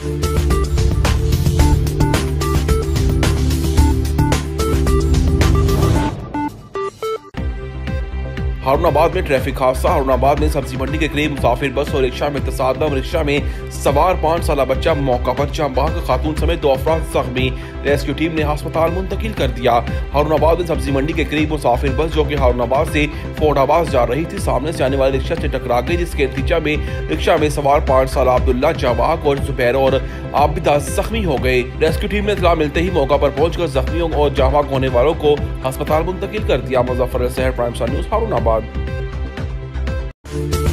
हारूनाबाद में ट्रैफिक हादसा। हारूनाबाद में सब्जी मंडी के करीब मुसाफिर बस और रिक्शा में तसादम। रिक्शा में सवार 5 साल बच्चा मौका पर जांबाग, खातून समेत 2 अफराद जख्मी। रेस्क्यू टीम ने अस्पताल मुंतकिल कर दिया। हारूनाबाद में सब्जी मंडी के करीब मुसाफिर बस जो कि हारूनाबाद से फोर्डाबाद जा रही थी, सामने से आने वाली रिक्शा से टकरा गई, जिसके नतीजा में रिक्शा में सवार 5 साल अब्दुल्ला, जांबाग और जुबैर और आबिदा जख्मी हो गए। रेस्क्यू टीम ने इत्तला मिलते ही मौका पर पहुंचकर जख्मियों और जांबाग होने वालों को अस्पताल मुंतकिल कर दिया। मुजफ्फर सहर, प्राइम न्यूज़, हारूनाबाद।